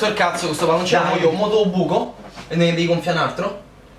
rotto il cazzo questo palloncino, io modo buco e ne devi gonfiare un altro?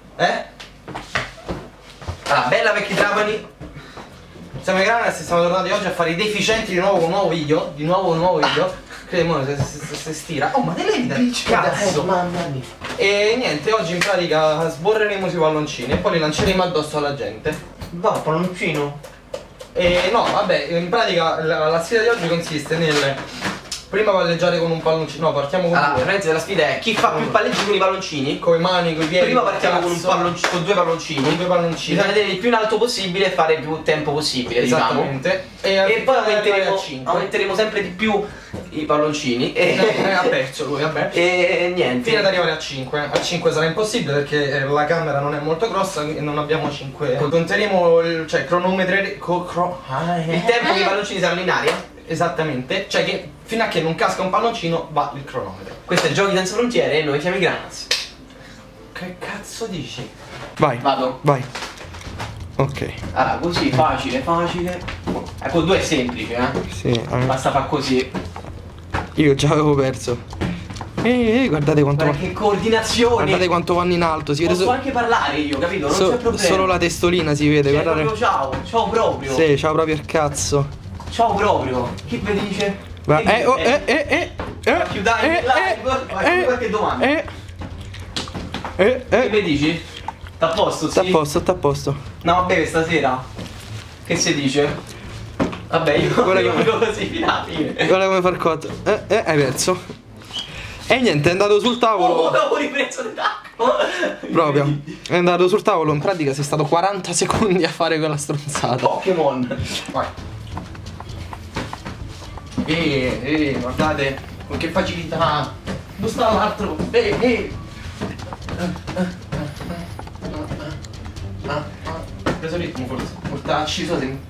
Allora, bella vecchi Trapani. Siamo ai Granas e siamo tornati oggi a fare i deficienti di nuovo con un nuovo video. Di nuovo un nuovo video. Crediamo se stira. Oh, ma te levi da cazzo! Mamma mia. E niente, oggi in pratica sborreremo sui palloncini e poi li lanceremo addosso alla gente. Va, palloncino? No, vabbè, in pratica la sfida di oggi consiste nel prima palleggiare con un palloncino. No, partiamo con due. La sfida è chi fa più palleggi con i palloncini. Con le mani, con i piedi. Prima partiamo con due palloncini. Con due palloncini. Bisogna tenere il più in alto possibile e fare il più tempo possibile. Esattamente. Diciamo. E poi aumenteremo sempre di più i palloncini. Ha perso lui, vabbè. E niente. Fino ad arrivare a 5. A 5 sarà impossibile perché la camera non è molto grossa e non abbiamo 5. Conteremo cioè cronometreremo il tempo che i palloncini saranno in aria. Esattamente, cioè che fino a che non casca un palloncino va il cronometro. Questo è Giochi Senza Frontiere e noi siamo i Granas. Che cazzo dici? Vai. Vado. Vai. Ok. Allora, così, facile. Ecco, due è semplice, Sì. Basta far così. Io già avevo perso. Guardate quanto che coordinazione! Guardate quanto vanno in alto, si vede. Posso anche parlare io, capito? Non c'è problema. Solo la testolina si vede, guardate. Proprio ciao proprio. Sì, ciao proprio il cazzo. Ciao proprio. Chi vi dice? Va. Chiudai il live. Qualche domanda. Che mi dici? T'à posto, sì? T'à posto. No, vabbè, stasera. Che si dice? Vabbè, io così fino alla fine. Guarda come far cotto. Hai perso. E niente, è andato sul tavolo. Ho ripreso le tacco. Proprio. È andato sul tavolo, in pratica sei stato 40 secondi a fare quella stronzata. Pokémon. Vai. Guardate con che facilità. Dove sta l'altro? Ho preso ritmo forse. Mortacci, so se.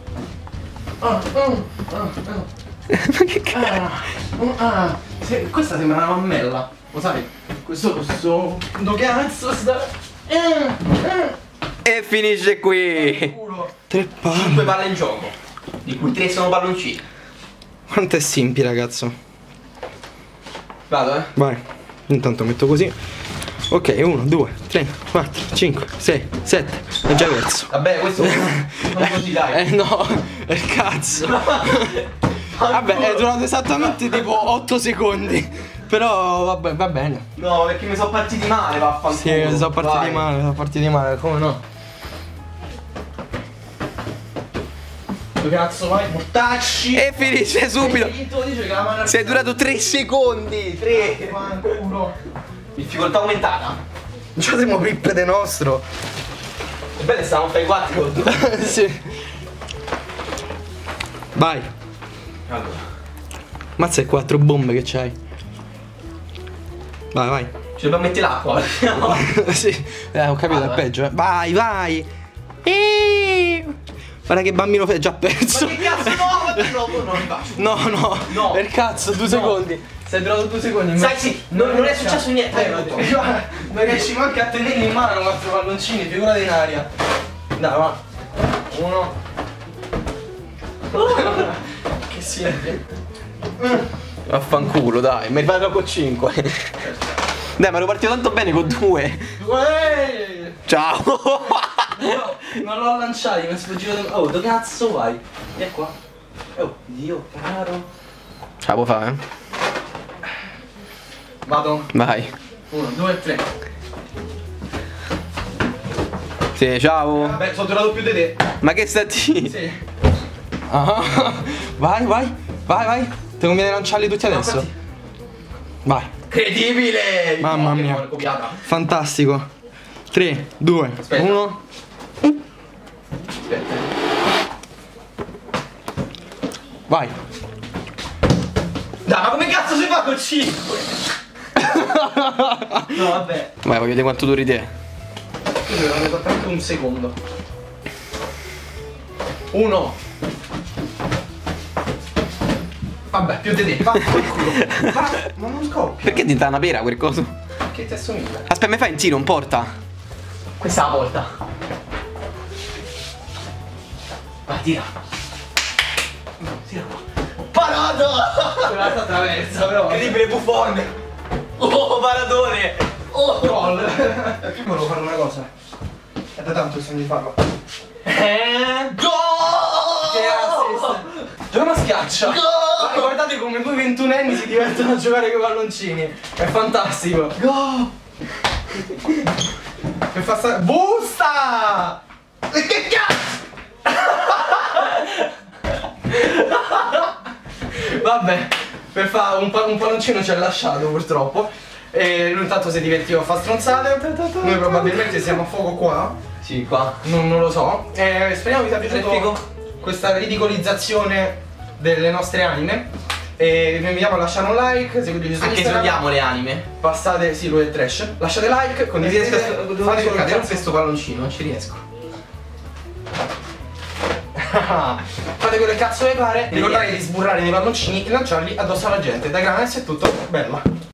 Ma che cazzo? Questa sembra una mammella. Lo sai? Questo cazzo sta. E finisce qui. 3 palle. 5 palle in gioco, di cui 3 sono palloncini. Quanto è simpi, ragazzo. Vado, Vai. Intanto metto così. Ok, 1, 2, 3, 4, 5, 6, 7. Ho già perso. Vabbè, questo non così dai. No, è il cazzo. Vabbè, è durato esattamente tipo 8 secondi. Però vabbè, va bene. No, perché mi sono partiti male, vaffanculo. Sì, sono partiti male, come no? Dove cazzo vai? Mortacci! E finisce subito. Si è durato 3 secondi. 3. Fanculo. Difficoltà aumentata. Già siamo pippe de nostro. Ebbene, stavamo a fare i 4. Sì. Vai. Allora. Mazza è 4 bombe che c'hai. Vai. Ci dobbiamo mettere l'acqua. Sì. Ho capito, è peggio. Vai. Guarda che bambino già perso. Ma che cazzo no? Non rifaccio. No. Per cazzo, 2 secondi. Sei durato 2 secondi. Sai, sì, non è successo niente. Non riesci manco a tenerli in mano 4 palloncini, figurati in aria. Dai, va. 1. Che siete? Vaffanculo, dai, mi vado con 5. Dai, ma ero partito tanto bene con 2. Ciao. No, non l'ho lanciato, mi è sfuggito. Oh, dove cazzo vai? Vieni qua. Oh, Dio caro. Ce la può fare, Vado. Vai. 1, 2, 3. Sì, ciao. Vabbè, sono durato più di te. Ma che sta di? Sì. Vai. Ti conviene lanciarli tutti adesso? Vai. Credibile! Mamma mia. Copiata. Fantastico. 3, 2, 1. Aspetta. Vai. Dai, ma come cazzo si fa con 5? No, vabbè. Vai, voglio vedere quanto duri te. Io devo avere soltanto un secondo. 1. Vabbè, più di te. Va, ma non scoppia. Perché diventa una pera quel coso? Che ti assomiglia? Aspetta, mi fai in tiro, un porta. Questa è la volta. Vai, tira. Tira. Parato! Quella attraversa, però. Incredibile buffone. Oh, Maradone! Oh! Gol. Volevo fare una cosa. È da tanto che sogno di farlo. Gol! Che assist. Gioca una schiaccia. Gol! Guardate come due ventunenni si divertono a giocare con i palloncini. È fantastico. Gol! Per far stare. Busta! E che cazzo! Vabbè, per fare un palloncino ci ha lasciato purtroppo. E lui intanto si divertiva a fare stronzate. Noi probabilmente siamo a fuoco qua. Sì, qua. Non lo so. Speriamo vi sia Figo. piaciuto questa ridicolizzazione delle nostre anime. E vi invitiamo a lasciare un like, seguiteci su Anche se Instagram. odiamo le anime. Passate, sì, lui è trash. Lasciate like, condividete, fate quello che cadere cazzo. questo palloncino, non ci riesco. Fate quello che cazzo vi pare. Ricordate di sburrare nei palloncini e lanciarli addosso alla gente. Da Granes è tutto, bella.